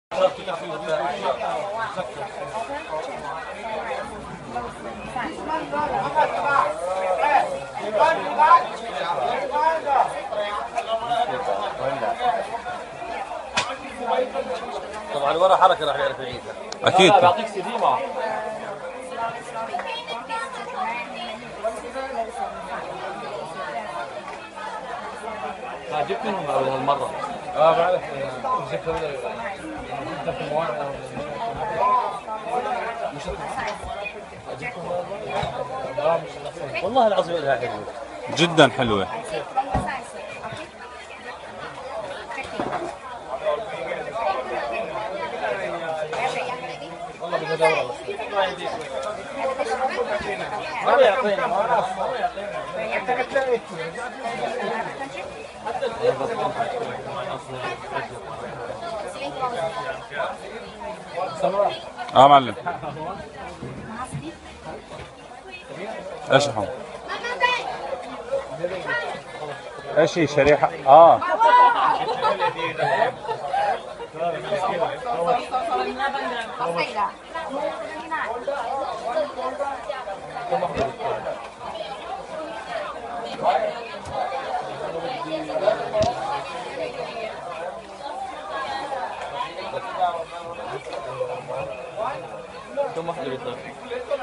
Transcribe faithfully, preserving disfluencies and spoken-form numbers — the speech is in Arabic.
طبعا ورا حركه راح يعرف يعيدها. اكيد. بعطيك سي دي معه. جبت منهم هالمره. اه بعرف. والله العظيم لها حلوه. جدا حلوه. والله بدي ادور ما بيعطينا ما بيعطينا. اه معلم. ايش يا حمد؟ ايش هي شريحه؟ اه كم واحدة بالضبط؟